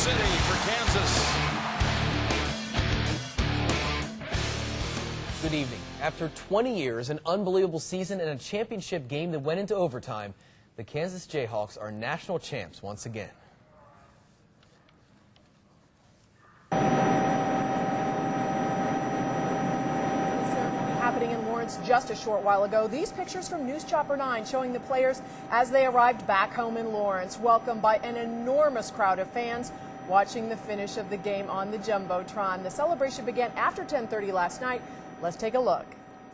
City for Kansas. Good evening. After 20 years, an unbelievable season, and a championship game that went into overtime, the Kansas Jayhawks are national champs once again. Happening in Lawrence just a short while ago. These pictures from News Chopper 9 showing the players as they arrived back home in Lawrence, welcomed by an enormous crowd of fans watching the finish of the game on the Jumbotron. The celebration began after 10:30 last night. Let's take a look.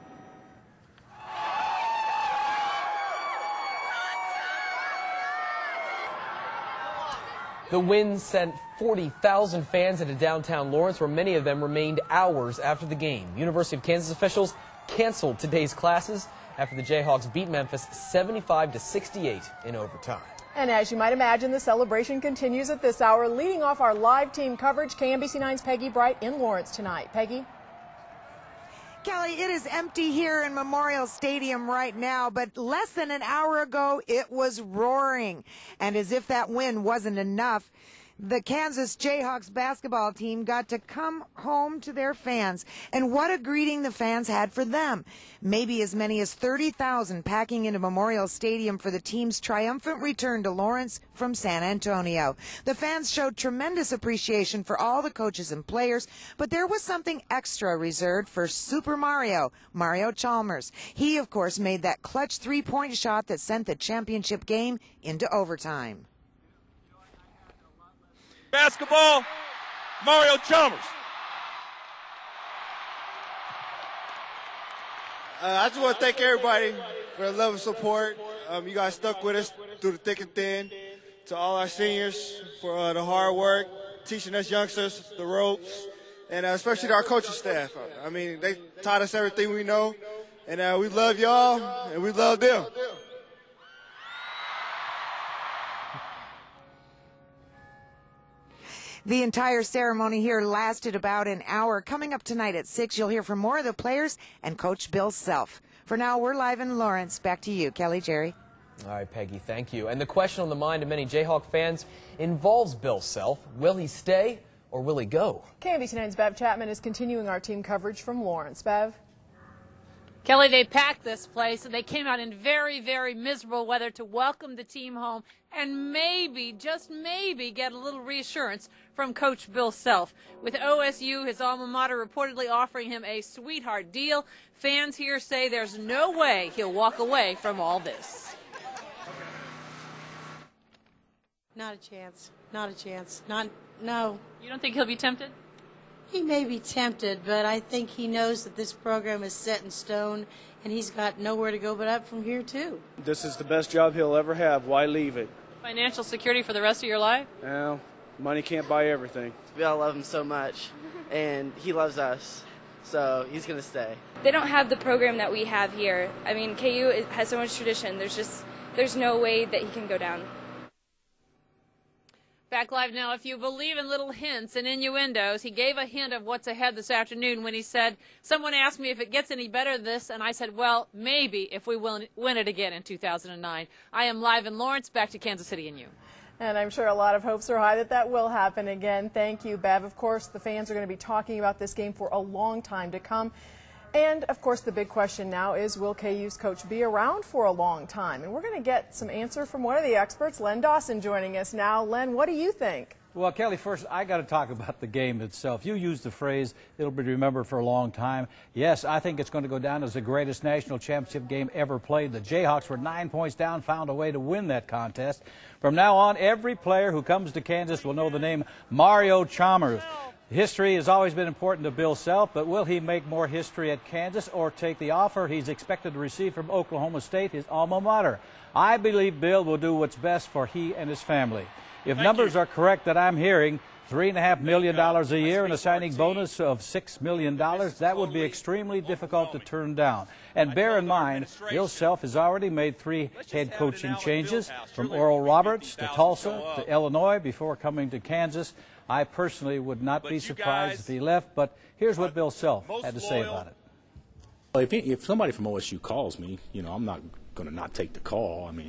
The win sent 40,000 fans into downtown Lawrence, where many of them remained hours after the game. University of Kansas officials canceled today's classes after the Jayhawks beat Memphis 75-68 in overtime. And as you might imagine, the celebration continues at this hour. Leading off our live team coverage, KMBC 9's Peggy Bright in Lawrence tonight. Peggy? Kelly, it is empty here in Memorial Stadium right now, but less than an hour ago, it was roaring. And as if that win wasn't enough, the Kansas Jayhawks basketball team got to come home to their fans. And what a greeting the fans had for them. Maybe as many as 30,000 packing into Memorial Stadium for the team's triumphant return to Lawrence from San Antonio. The fans showed tremendous appreciation for all the coaches and players, but there was something extra reserved for Super Mario Chalmers. He, of course, made that clutch three-point shot that sent the championship game into overtime. Basketball, Mario Chalmers. I just want to thank everybody for the love and support. You guys stuck with us through the thick and thin. To all our seniors for the hard work, teaching us youngsters the ropes, and especially to our coaching staff. I mean, they taught us everything we know, and we love y'all, and we love them. The entire ceremony here lasted about an hour. Coming up tonight at 6, you'll hear from more of the players and Coach Bill Self. For now, we're live in Lawrence. Back to you, Kelly, Jerry. All right, Peggy, thank you. And the question on the mind of many Jayhawk fans involves Bill Self. Will he stay or will he go? KMBC 9's Bev Chapman is continuing our team coverage from Lawrence. Bev? Kelly, they packed this place, and they came out in very, very miserable weather to welcome the team home and maybe, just maybe, get a little reassurance from Coach Bill Self. With OSU, his alma mater, reportedly offering him a sweetheart deal, fans here say there's no way he'll walk away from all this. Not a chance. Not a chance. No. You don't think he'll be tempted? He may be tempted, but I think he knows that this program is set in stone, and he's got nowhere to go but up from here, too. This is the best job he'll ever have. Why leave it? Financial security for the rest of your life? Well, money can't buy everything. We all love him so much, and he loves us, so he's going to stay. They don't have the program that we have here. I mean, KU has so much tradition. There's no way that he can go down. Back live now. If you believe in little hints and innuendos, he gave a hint of what's ahead this afternoon when he said, someone asked me if it gets any better than this, and I said, well, maybe if we win it again in 2009. I am live in Lawrence. Back to Kansas City and you. And I'm sure a lot of hopes are high that that will happen again. Thank you, Bev. Of course, the fans are going to be talking about this game for a long time to come. And, of course, the big question now is, will KU's coach be around for a long time? And we're going to get some answer from one of the experts, Len Dawson, joining us now. Len, what do you think? Well, Kelly, first, I got to talk about the game itself. You used the phrase, it'll be remembered for a long time. Yes, I think it's going to go down as the greatest national championship game ever played. The Jayhawks were 9 points down, found a way to win that contest. From now on, every player who comes to Kansas will know the name Mario Chalmers. History has always been important to Bill Self, but will he make more history at Kansas or take the offer he's expected to receive from Oklahoma State, his alma mater? I believe Bill will do what's best for he and his family. If numbers are correct that I'm hearing, $3.5 million a year and a signing bonus of $6 million, that would be extremely difficult to turn down. And bear in mind, Bill Self has already made 3 head coaching changes, from Oral Roberts to Tulsa to Illinois before coming to Kansas. I personally would not be surprised if he left, but here's what Bill Self had to say about it. Well, if somebody from OSU calls me, you know, I'm not going to not take the call. I mean,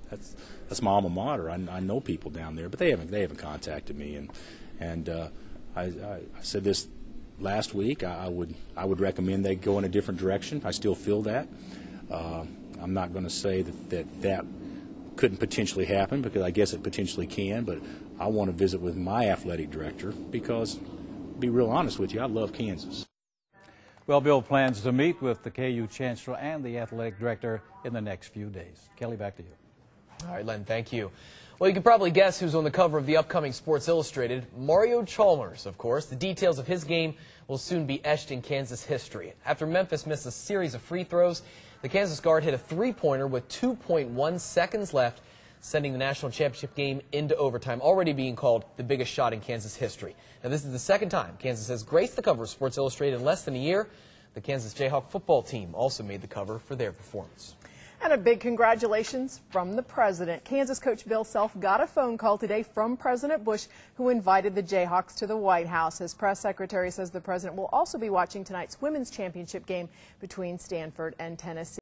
that's my alma mater. I know people down there, but they haven't contacted me. And I said this last week. I would recommend they go in a different direction. I still feel that. I'm not going to say that couldn't potentially happen, because I guess it potentially can, but I want to visit with my athletic director because, to be real honest with you, I love Kansas. Well, Bill plans to meet with the KU Chancellor and the athletic director in the next few days. Kelly, back to you. All right, Len, thank you. Well, you can probably guess who's on the cover of the upcoming Sports Illustrated. Mario Chalmers, of course. The details of his game will soon be etched in Kansas history. After Memphis missed a series of free throws, the Kansas guard hit a three-pointer with 2.1 seconds left, sending the national championship game into overtime, already being called the biggest shot in Kansas history. Now, this is the second time Kansas has graced the cover of Sports Illustrated in less than a year. The Kansas Jayhawk football team also made the cover for their performance. And a big congratulations from the president. Kansas coach Bill Self got a phone call today from President Bush, who invited the Jayhawks to the White House. His press secretary says the president will also be watching tonight's women's championship game between Stanford and Tennessee.